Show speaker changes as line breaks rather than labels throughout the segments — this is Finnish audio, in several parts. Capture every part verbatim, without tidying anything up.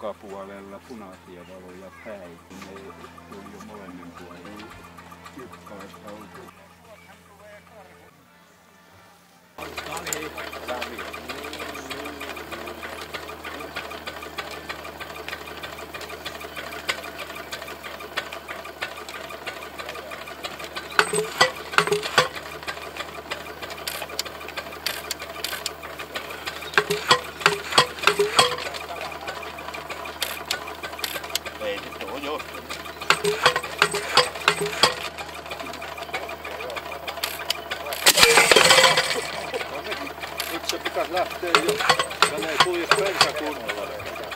joka puolella punaisia valoja päin. Ne tuli jo molemmin puolin Jykkälasta oltiin.
Ei se tuo johtunut.
Nyt se pitäisi lähteä jo. Tänne ei kulje pensä kunnolla.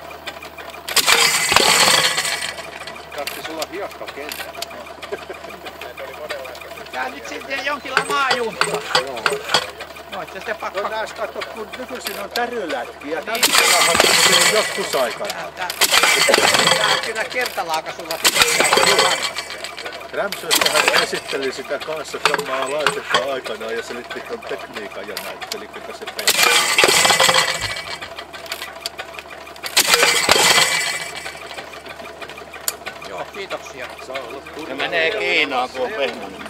Kattis olla hiekkakenttä.
Tää nyt sitten jonkinlainen maajunta.
Joo.
Voitte sitten pakko.
No näis katso, kun nykyisin on tärylätkiä. Tää pitää hakea joskus aikana.
Tää on kyllä kertalaakasulla.
Rämsöstä esitteli sitä kanssa samaa laitetta aikanaan ja selitti ton tekniikan ja näytteli, kuinka se peli.
Joo, kiitoksia.
Saa olla turvallinen.
Se menee Kiinaan, kun on pehmoinen.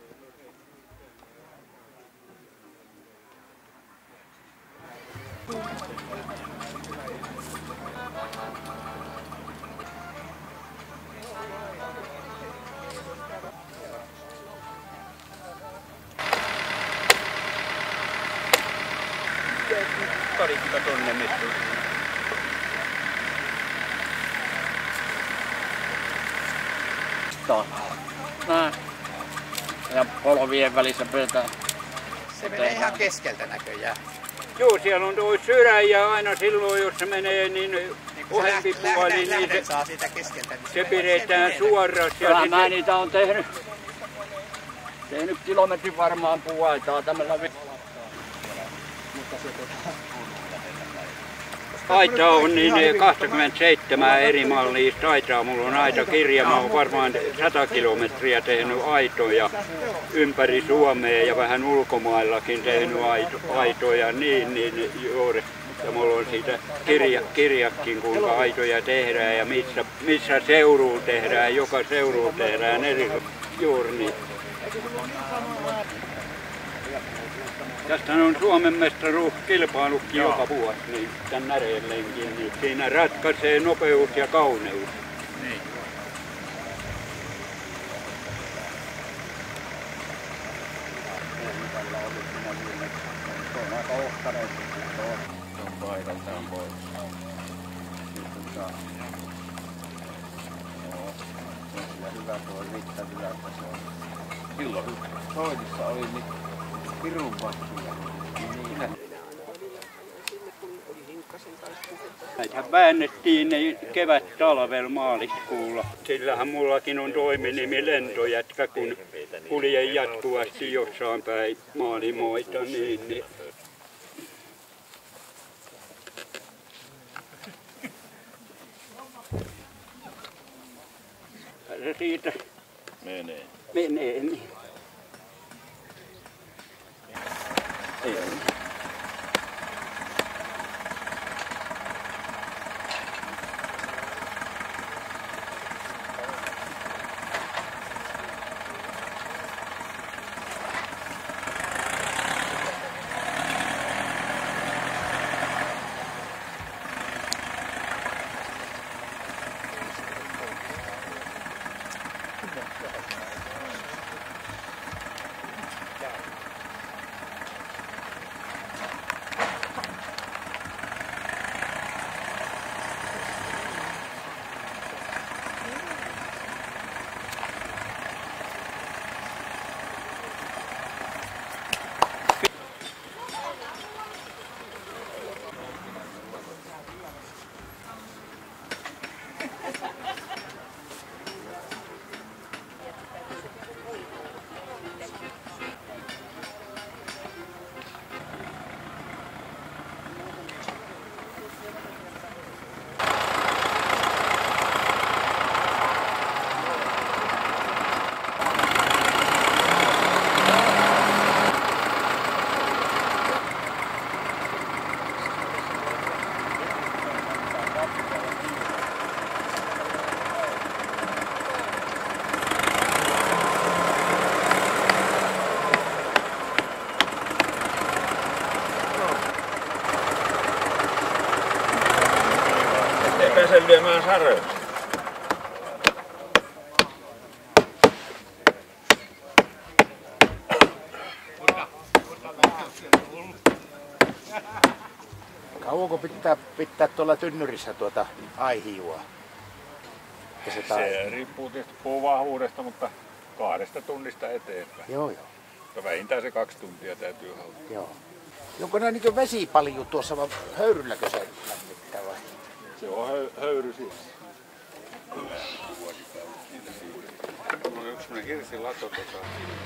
Parikka tonne mitään.
Nää. Ja polvien välissä pidetään.
Se menee ihan keskeltä näköjään.
Joo, siellä on tuo sydän ja aina silloin, jos se menee niin ohempi puoli, niin
Lähden
se,
saa siitä keskeltä. Niin
se pidetään suorassa.
Kyllä mä niitä on tehnyt. Tehnyt kilometrin varmaan puuaitaa tämmöllä vi...
Aita on niin kaksikymmentäseitsemän eri mallista aitaa. Mulla on aitakirja. Mä oon varmaan sata kilometriä tehnyt aitoja ympäri Suomea ja vähän ulkomaillakin tehnyt aito, aitoja. Niin, niin juuri. Ja mulla on siitä kirja, kirjakin, kuinka aitoja tehdään ja missä, missä seuruun tehdään. Joka seuruun tehdään eri juuri niin. Tästä on Suomen mestaruuskilpailukin joka vuosi, niin tän näreellenkin, niin siinä ratkaisee nopeus ja kauneus.
Niin.
Se on aika ohkainen, se on paikaltaan pois. Nyt saa. Joo, se on kyllä hyvä tuo riittävillä, että se on. Silloin soitissa oli niin pirun paksuja.
Näitähän väännettiin ne kevät talvella maaliskuulla. Sillähän mullakin on toiminimi Lentojätkä, kun kuljen jatkuvasti jossain päin maalimoita. Niin, niin. Se siitä
Menee.
menee. Niin. Ei.
Yhdemään saröön.
Kauanko pitää pitää tuolla tynnyrissä tuota aihiua? Se,
Se riippuu tietysti puun vahvuudesta, mutta kahdesta tunnista eteenpäin.
Joo, joo.
Ja vähintään se kaksi tuntia täytyy hauttaa.
Joo. Onko nämä niin vesipalju tuossa vai höyrylläkö se lämmittää vai?
Se on höy, höyry siis. Mulla on yksi semmonen hirsin lato tuossa.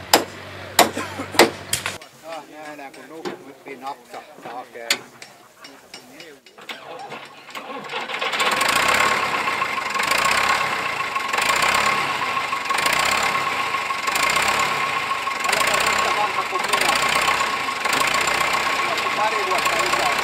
Ah, nähdään kun nukkutti napsahtaa hakee. Pari vuotta isä.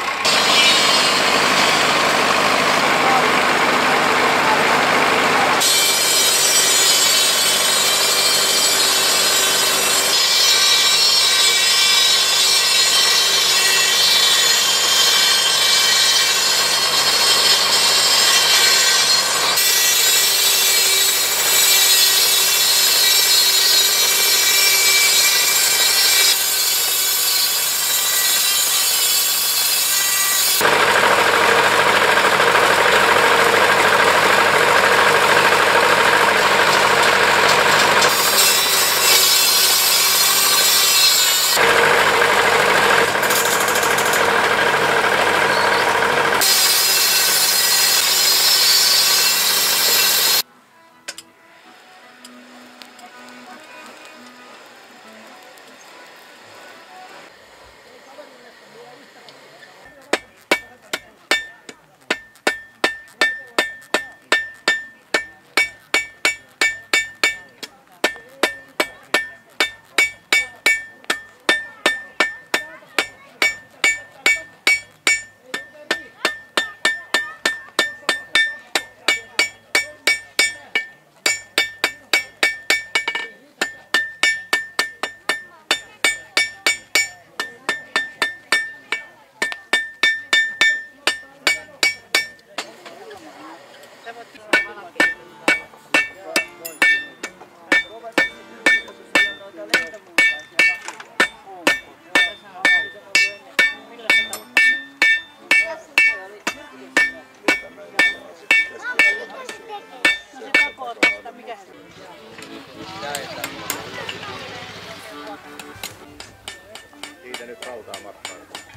Siitä nyt rautaa matkaa.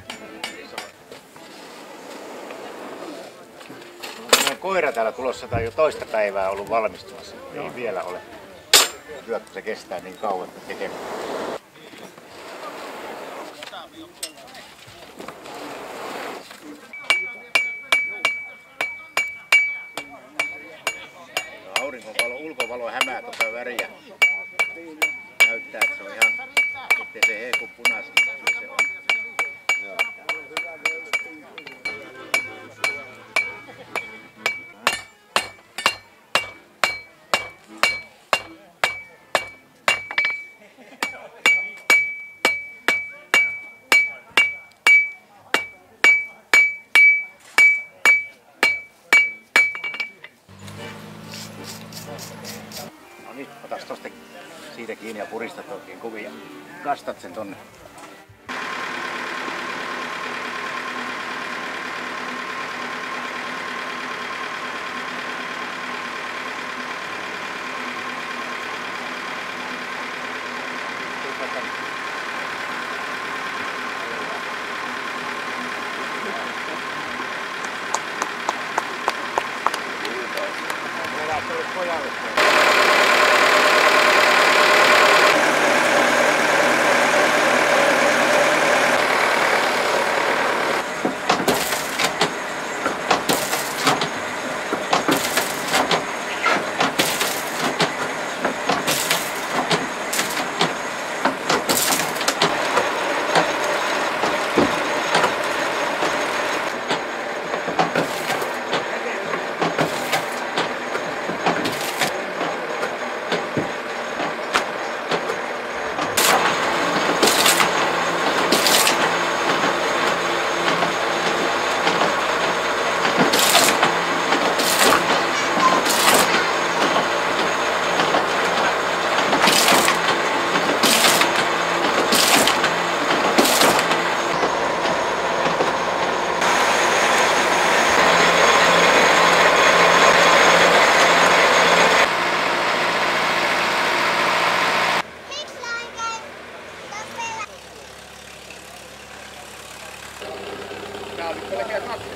Koira täällä tulossa tai jo toista päivää ollut valmistumassa. Ei vielä ole. Hyvä, kun se kestää niin kauan tekemään. Aurinkovalo, ulkovalo hämää tuota väriä. Näyttää, että se on ihan, ettei se heiku punaisin, kyllä se on. Joo. No niin, otas tosta siitä kiinni ja puristat oikein kuvia. Kastat sen tonne. Pojalle. Tää oli pelkää kaksi.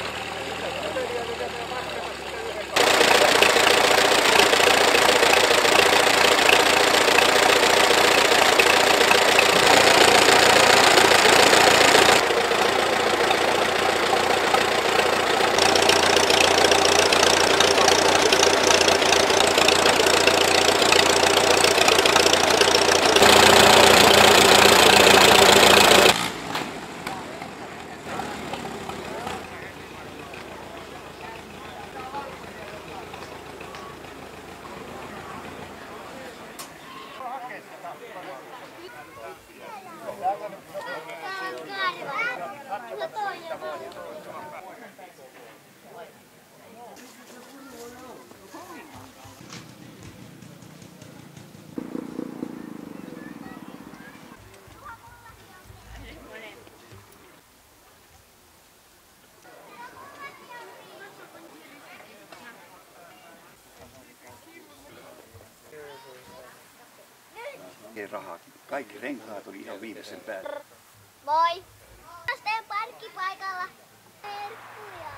Rahaa. Kaikki renkaat oli ihan viimeisen päälle.
Moi! Asteen parkkipaikalla. Terkkuja.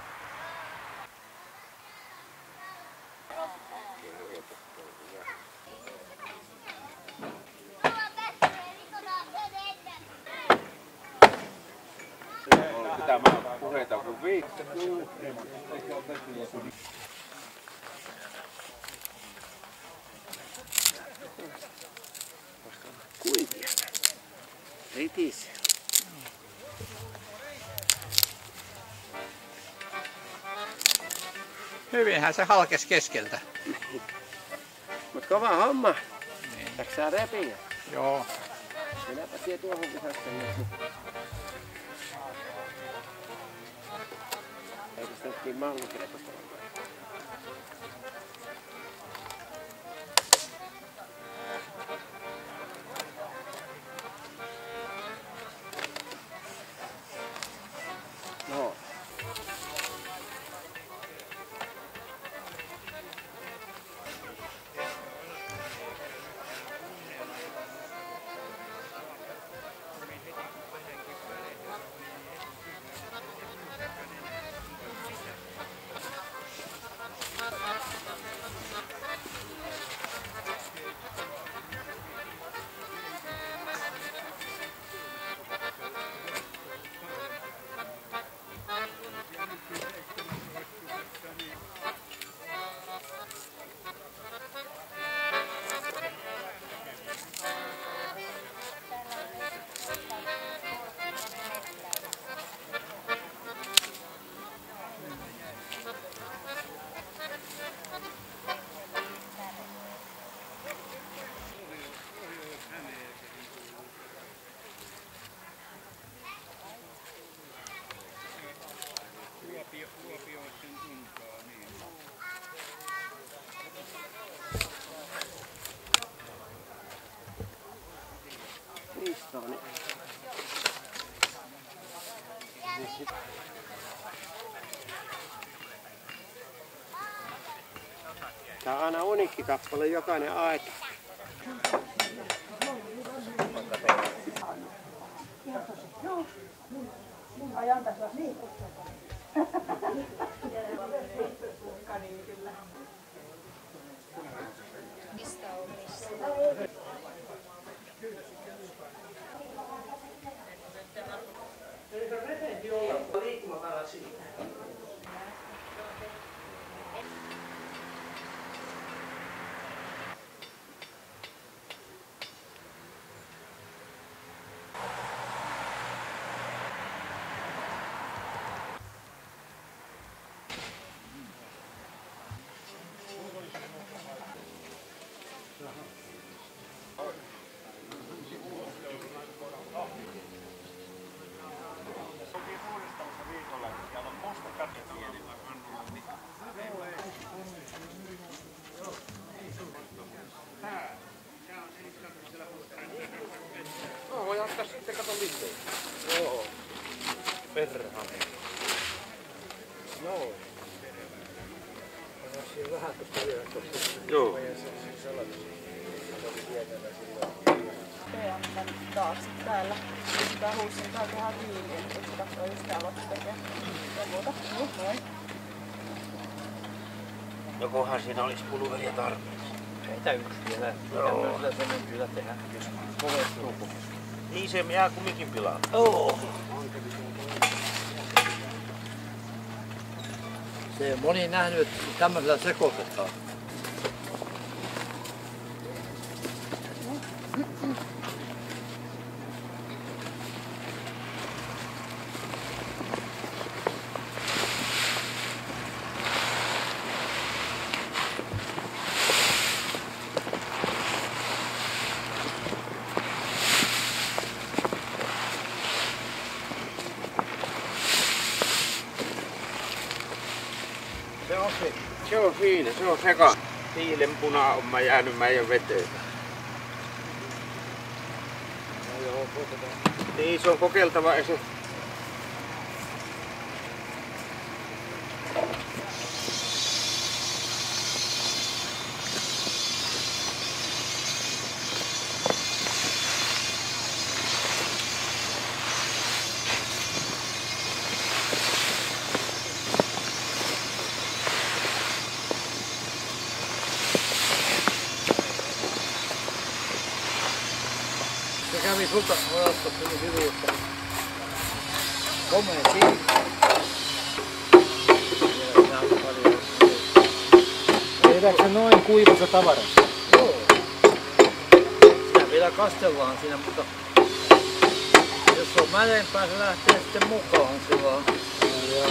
Pitää mä puheita kun viittä.
Kuivia. Ritis.
Hyvinhän se halkesi keskeltä.
Mut kova homma. Niin. Jaksaa repiä.
Joo.
Minäpä tie tuohon vihasten nyt. Eikö sitä nytkin mallikirjatosta? No. Istooni. Tää on aina uniikkikappale, jokainen aita.
Ajan tässä niin. Mistä on missä?
Eikö rependi olla liikkumavara siitä?
No, voi ottaa sitten kato lintuja. Joo. Perhana. Joo. Siinä vähän tuosta vielä tuossa. Joo.
Tean taas täällä. Tää huussin tää tehdään viiliin. Nyt se katsoo just täällä tekee. Ja muuta. Juh, noin.
Jokohan siinä olisi pulveria tarpeeksi. Heitä yksi vielä. Joo. Mitä se nyt kyllä tehdä? Kovestuu. Niin se jää kumminkin pilaan. Oo. Se moni nähnyt, että tämmöisellä sekoitetaan. Se on se. Se on siinä, se on seka. Hiilenpuna on mä jäänyt meidän veteen. No joo, kokeiltaan. Niin, se on kokeiltava esi. Se kävi sulta odottaa sinun sivuutta. Komea siinä. Tehdäänkö se noin kuivassa tavarassa? Joo. Sitä vielä kastellaan siinä, mutta jos on mädempää, se lähtee sitten mukaan silloin. Joo.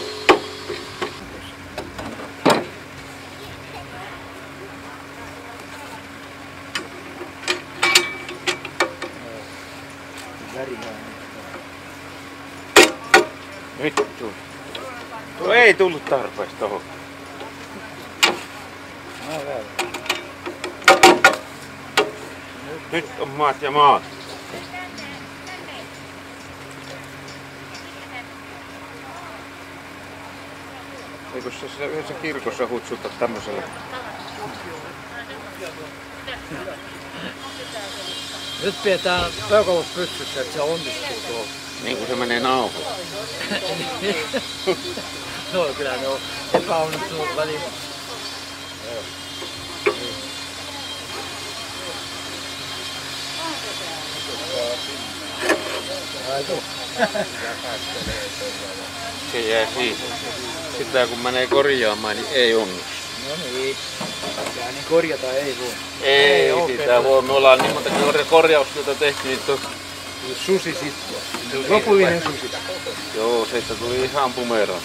Vittu. Tuo ei tullut tarpeeksi tohon. Nyt on maat ja maat. Eikö se siellä yhdessä kirkossa hutsuta tämmöisellä? Nyt pidetään pökolus pystyssä, että se onnistuu tuolla. Niin kuin se menee nauhoon. No kyllä ne on epäonnistunut välillä. Se jää siihen. Sitten kun menee korjaamaan, niin ei onnistu. No niin. Niin korjata ei voi. Ei, ei sitä voi. Me ollaan niin monta korjaustyötä tehty, niin tos... Susi sitten. Lopullinen susi. Joo, siitä tuli ihan pumeraan.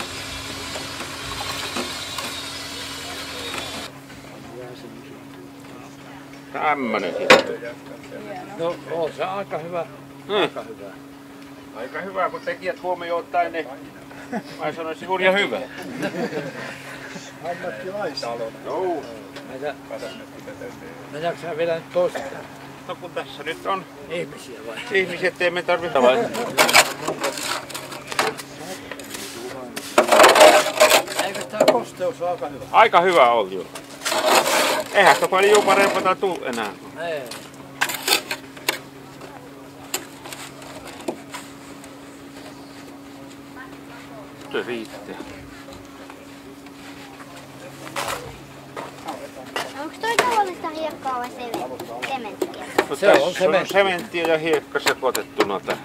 Tämmönen sitten. No, on se aika hyvä. Hmm. Aika hyvä. Aika hyvä, kun tekijät huomioon ottaen ne. Mä sanoisin hurja hyvä. Ammattilaisalo. Joo. Mennäänkö sä vielä nyt toisintaan? No kun tässä nyt on ihmisiä vai? Ihmiset emme tarvitse vai? Eikö tää kosteus ole aika hyvä? Aika hyvä on jo. Eihän sitä paljon parempaa tuu enää. Ei. Se riittää.
Onko toi tavallista hiekkaa vai sementtiä?
No se on sementtiä. sementtiä ja hiekka sekoitettuna tähän.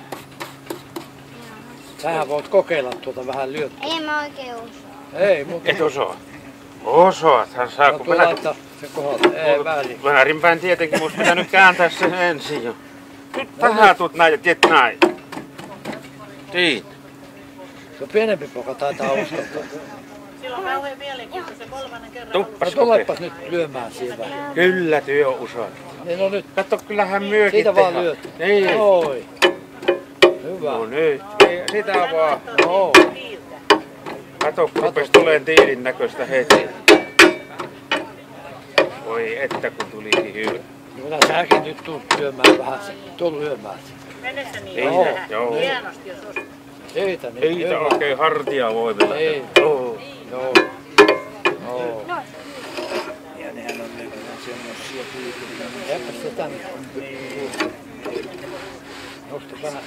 Sähän voit kokeilla tuota vähän lyöttyä.
En mä oikein osaa.
Ei, mutta... Et osaa? Osaathan sä, kun mä... laittaa sen kohdalta. Ei väärin. Väärinpäin tietenkin, musta pitää nyt kääntää sen ensin jo. Nyt tähän tuut näin ja tiet näin. Niin. Se on pienempi poka taitaa uskaltaa.
Sillä on kauhean mielenkiintoista se kolmannen kerran.
Tuppas no tulepas nyt lyömään siihen. Kyllä työ osaat. Niin no nyt. Katso, kyllähän myökin siitä tehdään. Vaan lyöt. Niin. Oi. Hyvä. No nyt. Sitä vaan. No. Kato, kun rupes tuleen tiilin näköistä heti. Voi että kun tulikin hyvä. Kyllä säkin nyt tulet lyömään vähän. Tulet lyömään.
Mene se niin vähän.
Joo.
Hienosti jos ostaa.
Siitä nyt. Siitä oikein hartia voi vielä. Ei. Joo. Joo. Joo. Ja nehän on semmosia piirteitä. Eipä sitä nyt.
Nosta vähän.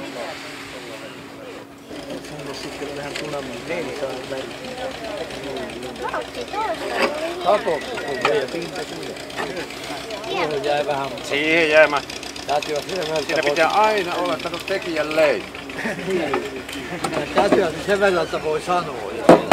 Sinne sitten vähän punamuun. Niin, se on väri. Kapoksi, kun vielä pinta tulee. Siihen jäi vähän.
Siihen jäämä.
Siinä
pitää aina olla tätä tekijän lein.
Niin. Täytyy sen verran, että voi sanoa.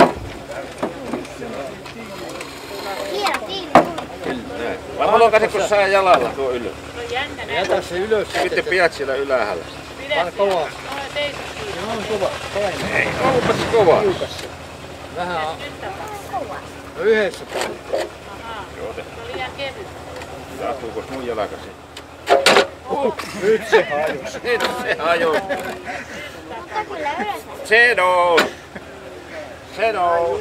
Vai mulla on kato, kun saa jalalla tuo ylös.
Jätä se ylös.
Sitten pidät siellä ylhäällä.
Vaan kovaa. Joo, on kova.
Ei, onpas kova.
Tiukassa. Vähän. No yhdessä päin.
Joo, se on liian kevyt. Saatuuko mun jalakasi?
Uh, nyt se hajosi.
Nyt se hajosi. Se nous. Se nous.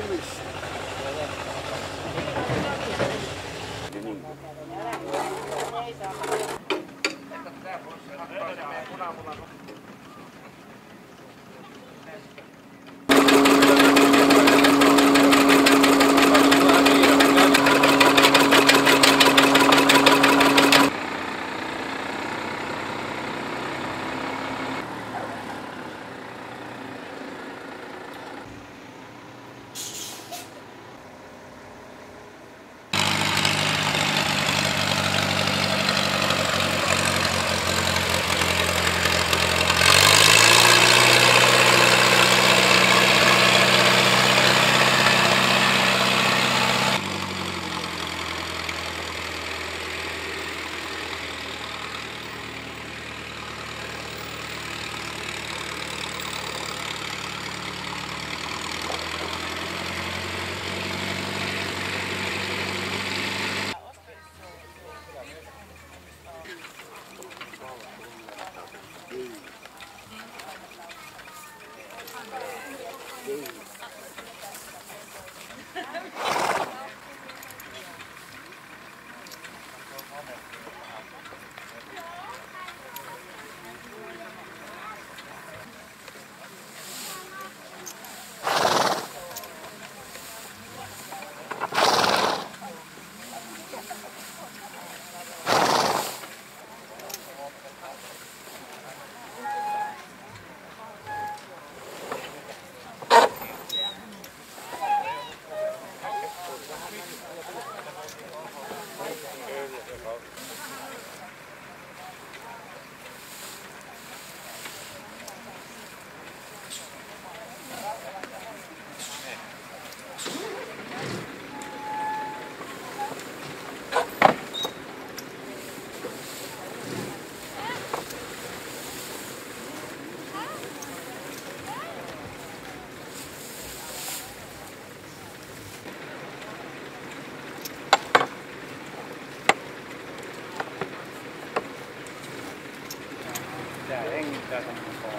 Tää hengittää tämmönen koon.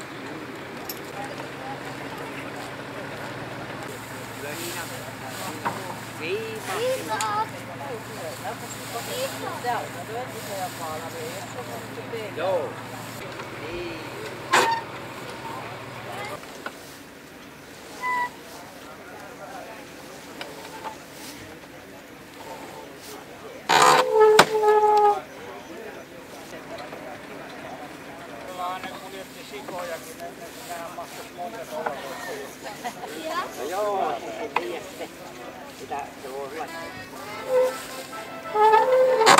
Joo.
Joo, se tiedätte. Sitä se voi olla.